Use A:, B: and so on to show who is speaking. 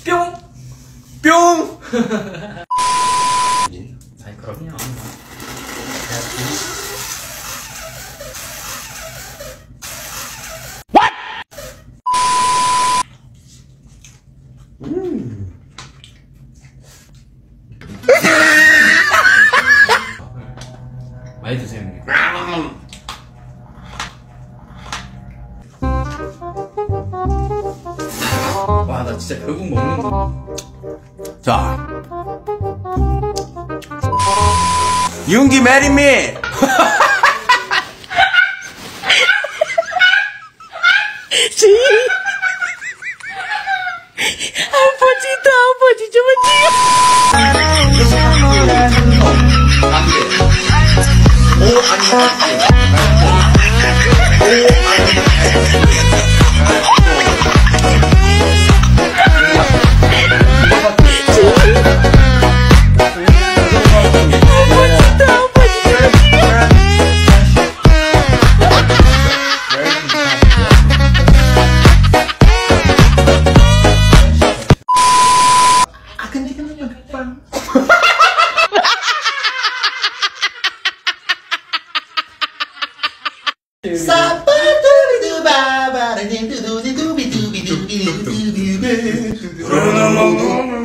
A: 뿅!
B: 뿅!
A: 아니 그럼요. 많이 드세요 형님. 와 나 진짜 결국 먹는다.
B: 자, 윤기 marry me.
C: 아버지 좀
B: 사바두비두바바라딘두두디두비두비두비두비두비